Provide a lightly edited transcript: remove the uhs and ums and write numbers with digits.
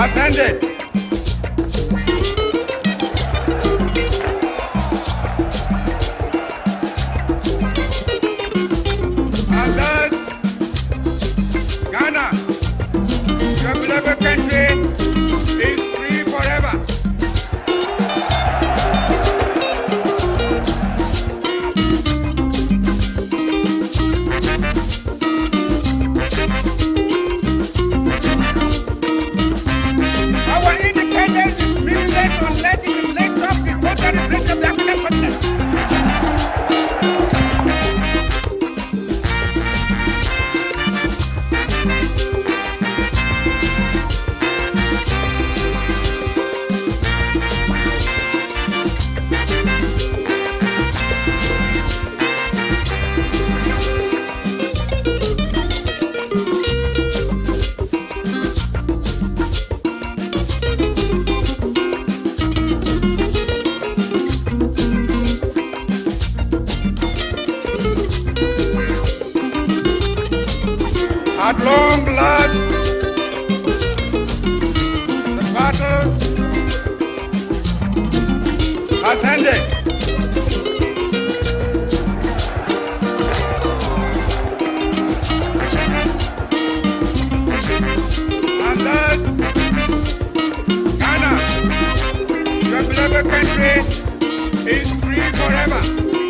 has ended. And thus, Ghana, your beloved country, is free forever. Our independence is meaningless unless it reflects up the total reflection of the African continent. At long last, the battle has ended. And thus, Ghana, your beloved country, is free forever.